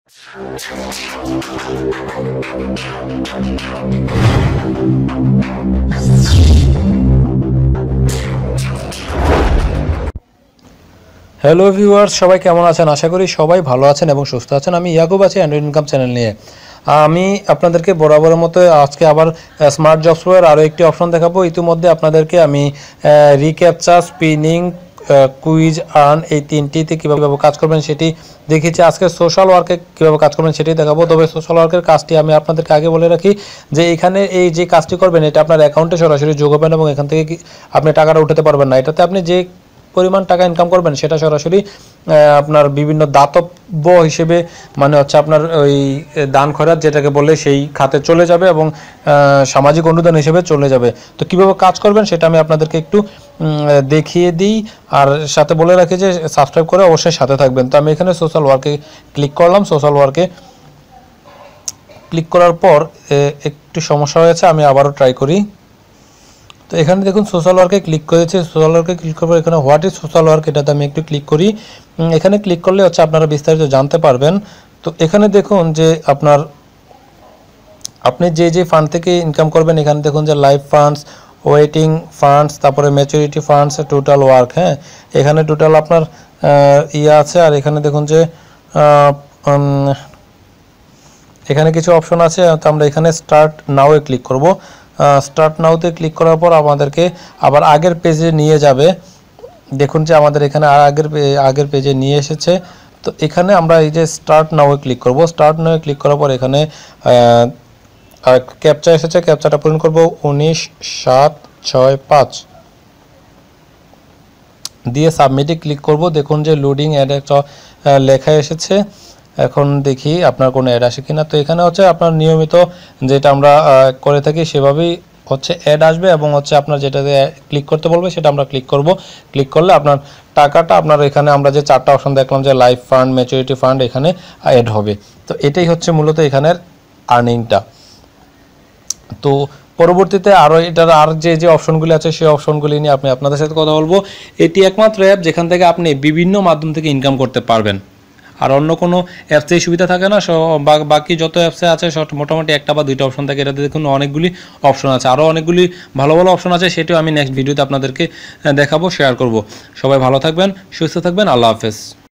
Hello viewers, সবাই কেমন আছেন? আশা করি সবাই ভালো আছেন এবং সুস্থ আছেন। আমি ইয়াকুব আছি অ্যান্ড্রয়েড ইনকাম চ্যানেল নিয়ে। আমি আপনাদেরকে বরাবরের মতো আজকে আবার স্মার্ট জবস এর আরও একটি অপশন দেখাবো। ইতিমধ্যে আপনাদেরকে আমি রিক্যাপচা, স্পিনিং, কুইজ, আর্ন এই তিনটিতে কীভাবে কাজ করবেন সেটি দেখিয়েছি। আজকে সোশ্যাল ওয়ার্কে কীভাবে কাজ করবেন সেটি দেখাবো। তবে সোশ্যাল ওয়ার্কের কাজটি আমি আপনাদেরকে আগে বলে রাখি যে এখানে এই যে কাজটি করবেন এটা আপনার অ্যাকাউন্টে সরাসরি যোগ হবেন এবং এখান থেকে আপনি টাকাটা উঠাতে পারবেন না। এটাতে আপনি যে পরিমাণ টাকা ইনকাম করবেন সেটা সরাসরি আপনার বিভিন্ন দাতব্য হিসেবে, মানে হচ্ছে আপনার ওই দান খয়রাত যেটাকে বলে সেই খাতে চলে যাবে এবং সামাজিক অনুদান হিসেবে চলে যাবে। তো কীভাবে কাজ করবেন সেটা আমি আপনাদেরকে একটু দেখিয়ে দিই, আর সাথে বলে রাখি যে সাবস্ক্রাইব করে অবশ্যই সাথে থাকবেন। তো আমি এখানে সোশ্যাল ওয়ার্কে ক্লিক করলাম। সোশ্যাল ওয়ার্কে ক্লিক করার পর একটু সমস্যা হয়েছে, আমি আবারও ট্রাই করি। তো এখানে দেখুন সোশ্যাল ওয়ার্কে ক্লিক করেছি। সোশ্যাল ওয়ার্কে ক্লিক করবো, এখানে হোয়াট ইজ সোশ্যাল ওয়ার্ক এটাতে আমি একটু ক্লিক করি। এখানে ক্লিক করলে হচ্ছে আপনারা বিস্তারিত জানতে পারবেন। তো এখানে দেখুন যে আপনি যে ফান্ড থেকে ইনকাম করবেন, এখানে দেখুন যে লাইফ ফান্ডস, ওয়েটিং ফান্ডস, তারপরে ম্যাচুরিটি ফান্ডস, টোটাল ওয়ার্ক। হ্যাঁ, এখানে টোটাল আপনার আছে। আর এখানে দেখুন যে এখানে কিছু অপশন আছে। তো আমরা এখানে স্টার্ট নাও-এ ক্লিক করব। স্টার্ট নাওতে ক্লিক করার পর আমাদেরকে আবার আগের পেজে নিয়ে যাবে। দেখুন যে আমাদের এখানে আগের পেজে নিয়ে এসেছে। তো এখানে আমরা এই যে স্টার্ট নাও-এ ক্লিক করব। স্টার্ট নাও-এ ক্লিক করার পর এখানে ক্যাপচা এসেছে, ক্যাপচাটা পূরণ করব 19765 দিয়ে সাবমিটে ক্লিক করব। দেখুন যে লোডিং অ্যাড একটা লেখা এসেছে। এখন দেখি আপনার কোনো অ্যাড আসে কিনা। তো এখানে হচ্ছে আপনার নিয়মিত যেটা আমরা করে থাকি সেভাবেই হচ্ছে অ্যাড আসবে এবং হচ্ছে আপনার যেটাতে ক্লিক করতে বলবে সেটা আমরা ক্লিক করব। ক্লিক করলে আপনার টাকাটা আপনার এখানে আমরা যে চারটা অপশন দেখলাম যে লাইফ ফান্ড, ম্যাচুরিটি ফান্ড, এখানে অ্যাড হবে। তো এটাই হচ্ছে মূলত এখানের আর্নিংটা। তো পরবর্তীতে আরও এটার আর যে অপশনগুলি আছে সেই অপশনগুলি নিয়ে আপনাদের সাথে কথা বলবো। এটি একমাত্র অ্যাপ যেখান থেকে আপনি বিভিন্ন মাধ্যম থেকে ইনকাম করতে পারবেন। আর অন্য কোনো অ্যাপসে এই সুবিধা থাকে না। বাকি যত অ্যাপসে আছে সব মোটামুটি একটা বা দুইটা অপশন থাকে। এটাতে দেখুন অনেকগুলি অপশন আছে, আরও অনেকগুলি ভালো ভালো অপশন আছে। সেটাও আমি নেক্সট ভিডিওতে আপনাদেরকে দেখাবো, শেয়ার করব। সবাই ভালো থাকবেন, সুস্থ থাকবেন। আল্লাহ হাফেজ।